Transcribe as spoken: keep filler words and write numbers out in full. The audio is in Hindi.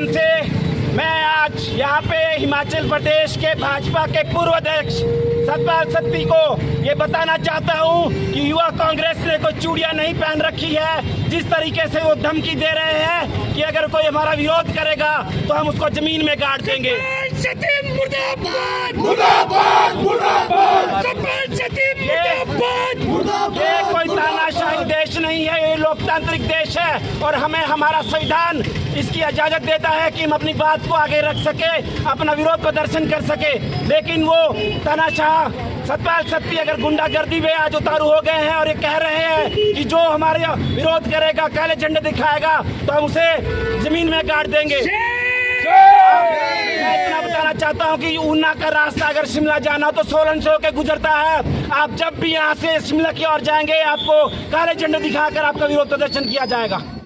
माध्यम से मैं आज यहाँ पे हिमाचल प्रदेश के भाजपा के पूर्व अध्यक्ष सतपाल सत्ती को ये बताना चाहता हूँ कि युवा कांग्रेस ने कोई चूड़ियां नहीं पहन रखी है। जिस तरीके से वो धमकी दे रहे हैं कि अगर कोई हमारा विरोध करेगा तो हम उसको जमीन में गाड़ देंगे। ये कोई तानाशाही देश नहीं है, ये लोकतांत्रिक देश है और हमें हमारा संविधान इसकी इजाजत देता है कि हम अपनी बात को आगे रख सके, अपना विरोध प्रदर्शन कर सके। लेकिन वो तानाशाह सतपाल सत्ती अगर गुंडागर्दी में आज उतारू हो गए हैं और ये कह रहे हैं कि जो हमारे विरोध करेगा, काले झंडे दिखाएगा तो हम उसे जमीन में गाड़ देंगे। मैं इतना बताना चाहता हूँ कि ऊना का रास्ता अगर शिमला जाना हो तो सोलन से होकर गुजरता है। आप जब भी यहाँ से शिमला की ओर जाएंगे आपको काले झंडे दिखाकर आपका विरोध प्रदर्शन किया जाएगा।